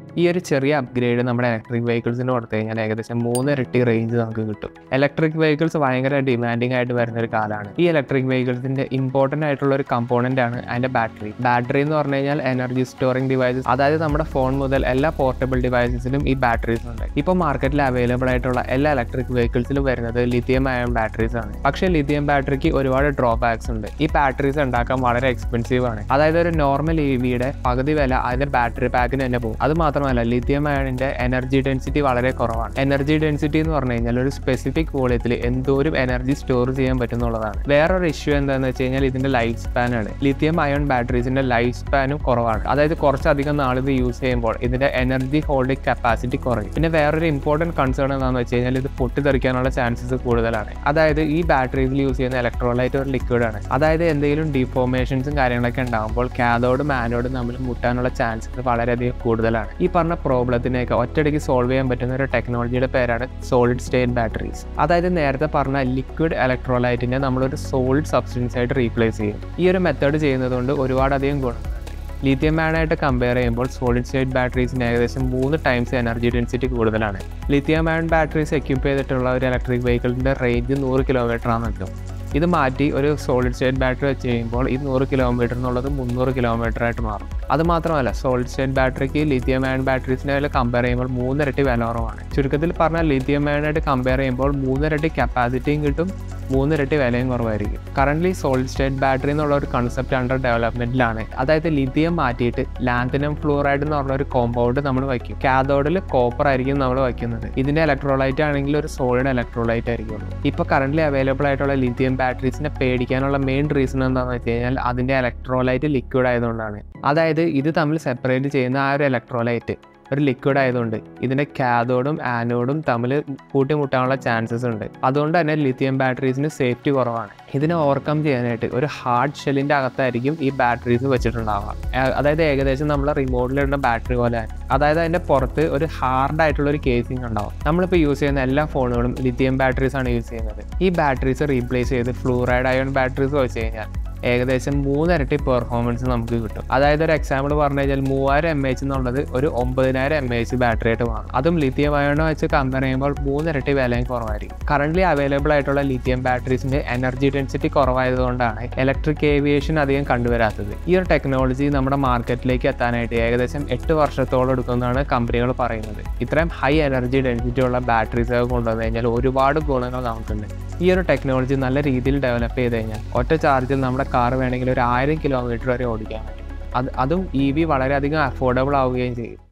ഈ ഒരു ചെറിയ അപ്ഗ്രേഡ് നമ്മുടെ ഇലക്ട്രിക് വെഹിക്കിൾസിന് കൊടുത്തു കഴിഞ്ഞാൽ ഏകദേശം 3 ഇരട്ടി റേഞ്ച് നമുക്ക് കിട്ടും. ഇലക്ട്രിക് വെഹിക്കിൾസ് ഭയങ്കര ഡിമാൻഡിങ് ആയിട്ട് വരുന്ന ഒരു കാലമാണ്. ഈ ഇലക്ട്രിക് വെഹിക്കിൾസിന്റെ ഇമ്പോർട്ടൻ്റ് ആയിട്ടുള്ള ഒരു കമ്പോണന്റ് ആണ് അതിന്റെ ബാറ്ററി. ബാറ്ററി എന്ന് പറഞ്ഞു കഴിഞ്ഞാൽ എനർജി സ്റ്റോറിംഗ് ഡിവൈസസ്, അതായത് നമ്മുടെ ഫോൺ മുതൽ എല്ലാ പോർട്ടബിൾ ഡിവൈസസിലും ഈ ബാറ്ററീസ് ഉണ്ട്. ഇപ്പോൾ മാർക്കറ്റിൽ അവൈലബിൾ ആയിട്ടുള്ള എല്ലാ ഇലക്ട്രിക് വെഹിക്കിൾസിലും വരുന്നത് ലിഥിയം അയൺ ബാറ്ററീസ് ആണ്. പക്ഷേ ലിഥിയം ബാറ്ററിക്ക് ഒരുപാട് ഡ്രോബാക്സ് ഉണ്ട്. ഈ ബാറ്ററീസ് ഉണ്ടാക്കാൻ വളരെ എക്സ്പെൻസീവ് ആണ്. അതായത് ഒരു നോർമൽ EVയുടെ പകുതി വില അതിന്റെ ബാറ്ററി പാക്കിന് തന്നെ പോകും. അത് മാത്രമല്ല ലിഥിയം അയണിന്റെ എനർജി ഡെൻസിറ്റി വളരെ കുറവാണ്. എനർജി ഡെൻസിറ്റി എന്ന് പറഞ്ഞു കഴിഞ്ഞാൽ ഒരു സ്പെസിഫിക് വോളിയത്തിൽ എന്തോരം എനർജി സ്റ്റോർ ചെയ്യാൻ പറ്റുന്നുള്ളതാണ്. വേറൊരു ഇഷ്യൂ എന്താണെന്ന് വെച്ച് കഴിഞ്ഞാൽ ഇതിന്റെ ലൈഫ് സ്പാൻ ആണ്. ലിഥിയം അയൺ ബാറ്ററീസിന്റെ ലൈഫ് സ്പാനും കുറവാണ്. അതായത് കുറച്ചധികം നാൾ ഇത് യൂസ് ചെയ്യുമ്പോൾ ഇതിന്റെ എനർജി ഹോൾഡിംഗ് കപ്പാസിറ്റി കുറയും. പിന്നെ വേറൊരു ഇമ്പോർട്ടന്റ് കൺസേൺ എന്താണെന്ന് വെച്ച് കഴിഞ്ഞാൽ ഇത് പൊട്ടിത്തെറിക്കാനുള്ള ചാൻസസ് കൂടുതലാണ്. അതായത് ഈ ബാറ്ററീസിൽ യൂസ് ചെയ്യുന്ന ഇലക്ട്രോലൈറ്റ് ഒരു ലിക്വിഡ് ആണ്. അതായത് എന്തെങ്കിലും ഡിഫോർമേഷൻസും കാര്യങ്ങളൊക്കെ ഉണ്ടാകുമ്പോൾ കാഥോഡും ആനോഡും തമ്മിൽ മുട്ടാനുള്ള ചാൻസസ് വളരെയധികം കൂടുതലാണ്. ഈ പറഞ്ഞ പ്രോബ്ലത്തിനെയൊക്കെ ഒറ്റയടിക്ക് സോൾവ് ചെയ്യാൻ പറ്റുന്ന ഒരു ടെക്നോളജിയുടെ പേരാണ് സോളിഡ് സ്റ്റേറ്റ് ബാറ്ററീസ്. അതായത് നേരത്തെ പറഞ്ഞ ലിക്വിഡ് ഇലക്ട്രോലൈറ്റിനെ നമ്മളൊരു സോളിഡ് സബ്സ്റ്റൻസ് ആയിട്ട് റീപ്ലേസ് ചെയ്യും. ഈ ഒരു മെത്തേഡ് ചെയ്യുന്നതുകൊണ്ട് ഒരുപാടധികം ഗുണങ്ങളുണ്ട്. ലിഥിയം അയണായിട്ട് കമ്പയർ ചെയ്യുമ്പോൾ സോളിഡ് സ്റ്റേറ്റ് ബാറ്ററീസിന് ഏകദേശം 3 ടൈംസ് എനർജി ഡെൻസിറ്റി കൂടുതലാണ്. ലിഥിയം അയൺ ബാറ്ററീസ് എക്യുപ്പ് ചെയ്തിട്ടുള്ള ഒരു ഇലക്ട്രിക് വെഹിക്കിളിൻ്റെ റേഞ്ച് 100 കിലോമീറ്ററാണ് നിൽക്കും. ഇത് മാറ്റി ഒരു സോളിഡ് സ്റ്റേറ്റ് ബാറ്ററി വെച്ച് കഴിയുമ്പോൾ ഈ 100 കിലോമീറ്റർ എന്നുള്ളത് 300 കിലോമീറ്റർ ആയിട്ട് മാറും. അത് മാത്രമല്ല സോളിഡ് സ്റ്റേറ്റ് ബാറ്ററിക്ക് ലിഥിയം അയൺ ബാറ്ററീസിനെ കമ്പയർ ചെയ്യുമ്പോൾ 3 ഇരട്ടി വില കുറവാണ്. ചുരുക്കത്തിൽ പറഞ്ഞാൽ ലിഥിയം അയണായിട്ട് കമ്പയർ ചെയ്യുമ്പോൾ 3 ഇരട്ടി കപ്പാസിറ്റിയും കിട്ടും, 3 ഇരട്ടി വിലയും കുറവായിരിക്കും. കറൻ്റ്ലി സോളിഡ് സ്റ്റേറ്റ് ബാറ്ററി എന്നുള്ള ഒരു കൺസെപ്റ്റ് അണ്ടർ ഡെവലപ്മെന്റിലാണ്. അതായത് ലിഥിയം മാറ്റിയിട്ട് ലാന്തിനം ഫ്ലൂറൈഡ് എന്ന് പറഞ്ഞ ഒരു കോമ്പൗണ്ട് നമ്മൾ വയ്ക്കും. കാഥോഡിൽ കോപ്പർ ആയിരിക്കും നമ്മൾ വയ്ക്കുന്നത്. ഇതിന്റെ ഇലക്ട്രോലൈറ്റ് ആണെങ്കിൽ ഒരു സോളിഡ് ഇലക്ട്രോലൈറ്റ് ആയിരിക്കും. ഇപ്പോൾ കറൻ്റ്ലി അവൈലബിൾ ആയിട്ടുള്ള ലിഥിയം ബാറ്ററീസിനെ പേടിക്കാനുള്ള മെയിൻ റീസൺ എന്താണെന്ന് വെച്ച് കഴിഞ്ഞാൽ അതിന്റെ ഇലക്ട്രോലൈറ്റ് ലിക്വിഡ് ആയതുകൊണ്ടാണ്. അതായത് ഇത് തമ്മിൽ സെപ്പറേറ്റ് ചെയ്യുന്ന ആ ഒരു ഇലക്ട്രോലൈറ്റ് ഒരു ലിക്വിഡ് ആയതുകൊണ്ട് ഇതിന്റെ കാഥോഡും ആനോഡും തമ്മിൽ കൂട്ടിമുട്ടാനുള്ള ചാൻസസ് ഉണ്ട്. അതുകൊണ്ട് തന്നെ ലിഥിയം ബാറ്ററീസിന് സേഫ്റ്റി കുറവാണ്. ഇതിനെ ഓവർകം ചെയ്യാനായിട്ട് ഒരു ഹാർഡ് ഷെല്ലിന്റെ അകത്തായിരിക്കും ഈ ബാറ്ററീസ് വെച്ചിട്ടുണ്ടാവുക. അതായത് ഏകദേശം നമ്മൾ റിമോട്ടിലിടുന്ന ബാറ്ററി പോലെ. അതായത് അതിന്റെ പുറത്ത് ഒരു ഹാർഡ് ആയിട്ടുള്ള ഒരു കേസിംഗ് ഉണ്ടാവും. നമ്മളിപ്പോൾ യൂസ് ചെയ്യുന്ന എല്ലാ ഫോണുകളും ലിഥിയം ബാറ്ററീസ് ആണ് യൂസ് ചെയ്യുന്നത്. ഈ ബാറ്ററീസ് റീപ്ലേസ് ചെയ്ത് ഫ്ലൂറൈഡ് അയൺ ബാറ്ററീസ് വെച്ച് കഴിഞ്ഞാൽ ഏകദേശം 3 ഇരട്ടി പെർഫോമൻസ് നമുക്ക് കിട്ടും. അതായത് ഒരു എക്സാമ്പിൾ പറഞ്ഞു കഴിഞ്ഞാൽ 3000 mAh എന്നുള്ളത് ഒരു 9000 mAh ബാറ്ററി ആയിട്ട് മാറും. അതും ലിഥിയം അയണോ വെച്ച് കമ്പയർ ചെയ്യുമ്പോൾ 3 ഇരട്ടി വിലയും കുറവായിരിക്കും. കറൻ്റ്ലി അവൈലബിൾ ആയിട്ടുള്ള ലിഥിയം ബാറ്ററീസിന്റെ എനർജി ഡെൻസിറ്റി കുറവായതുകൊണ്ടാണ് ഇലക്ട്രിക് ഏവിയേഷൻ അധികം കണ്ടുവരാത്തത്. ഈ ഒരു ടെക്നോളജി നമ്മുടെ മാർക്കറ്റിലേക്ക് എത്താനായിട്ട് ഏകദേശം 8 വർഷത്തോളം എടുക്കുമെന്നാണ് കമ്പനികൾ പറയുന്നത്. ഇത്രയും ഹൈ എനർജി ഡെൻസിറ്റി ഉള്ള ബാറ്ററീസ് ഒക്കെ കൊണ്ടുവന്നു കഴിഞ്ഞാൽ ഒരുപാട് ഗുണങ്ങൾ നമുക്കുണ്ട്. ഈ ഒരു ടെക്നോളജി നല്ല രീതിയിൽ ഡെവലപ്പ് ചെയ്ത് കഴിഞ്ഞാൽ ഒറ്റ ചാർജിൽ നമ്മുടെ കാർ വേണമെങ്കിൽ ഒരു 1000 കിലോമീറ്റർ വരെ ഓടിക്കാൻ പറ്റും. അതും EV വളരെയധികം അഫോർഡബിൾ ആവുകയും ചെയ്യും.